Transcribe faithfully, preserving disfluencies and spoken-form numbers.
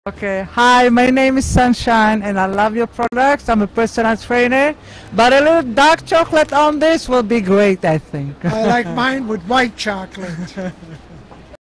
Okay. Hi, my name is Sunshine and I love your products. I'm a personal trainer, but a little dark chocolate on this will be great, I think. I like mine with white chocolate.